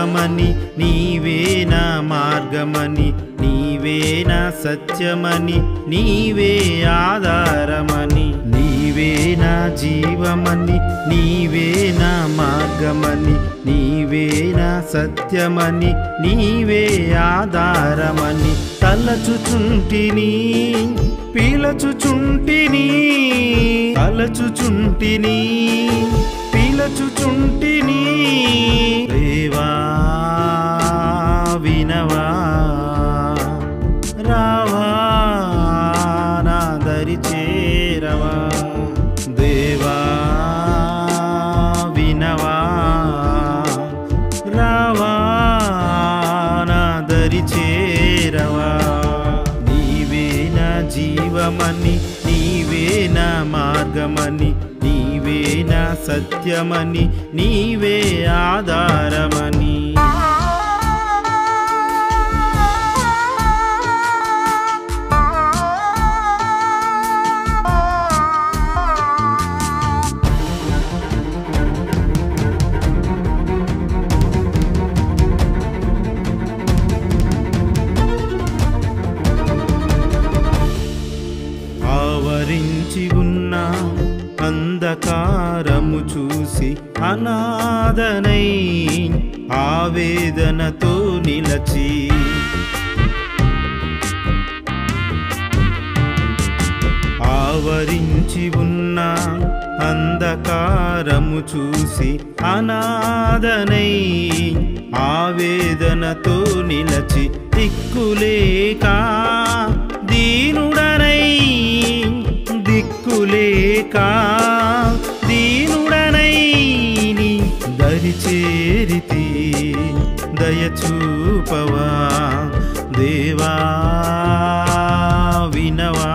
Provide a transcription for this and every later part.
జీవమని నీవే నా మార్గమని నీవే నా సత్యమని నీవే ఆధారమని నీవే నా జీవమని నీవే నా మార్గమని నీవే నా సత్యమని నీవే ఆధారమని తలచుచుంటిని పిలచుచుంటిని తలచుచుంటిని పిలచుచుంటిని దేవా వినవా రావా నా దరి చేరవా దేవా వినవా రావా నా దరి చేరవా నీవే నా జీవమని నీవే నా మార్గమని నీవే నా సత్యమని నీవే ఆధారమని ఆవరించి ఉన్న అంధకారము చూసి అనాథనై ఆవేదనతో నిలచి ఆవరించి ఉన్న అంధకారము చూసి అనాథనై ఆవేదనతో నిలచి దిక్కులేక దీనుడనై దిక్కులేక దీనుడనై నీ దరి చేరితి దయచూపవా దేవా వినవా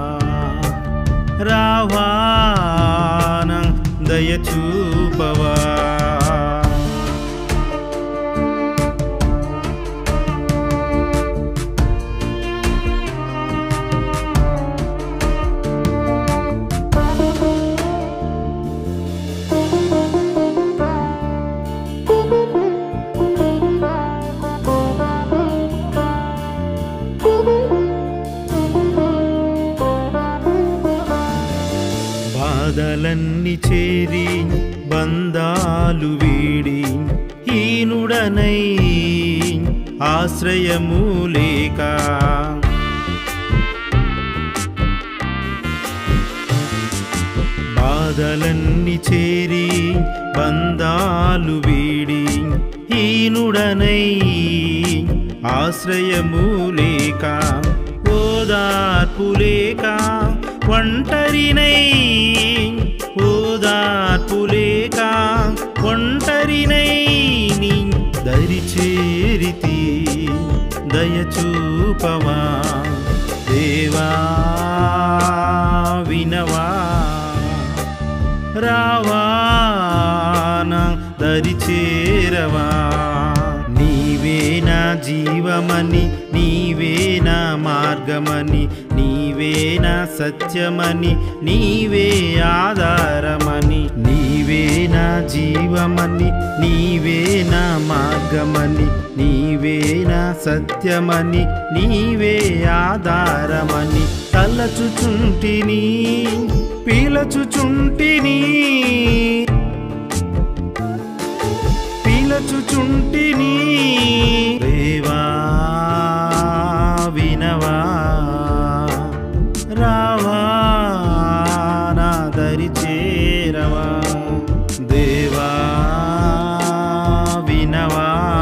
రావా నా దయచూపవా బాధలన్నీ చేరి బంధాలు వీడి హీనుడనై ఆశ్రయము లేక బాధలన్నీ చేరి బంధాలు వీడి హీనుడనై ఆశ్రయము లేక ఓదార్పు లేక ఒంటరినై ఓదార్పు లేక ఒంటరినై నీ దరి చేరితి దయచూపవా దేవా వినవా రావా నా దరి చేరవా నీవే నా జీవమని నీవే నా మార్గమని నీవే నా సత్యమని నీవే ఆధారమని నీవే నా జీవమని నీవే నా మార్గమని నీవే నా సత్యమని నీవే ఆధారమని తలచుచుంటిని పిలచుచుంటిని పిలచుచుంటిని దేవా వినవా రావా నా దరి చేరవా దేవా వినవా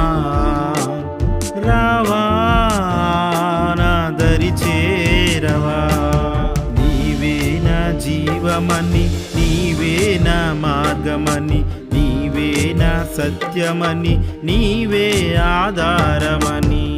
రావా నా దరి చేరవా నీవే నా జీవమని నీవే నా మార్గమని నీవే నా సత్యమని నీవే ఆధారమని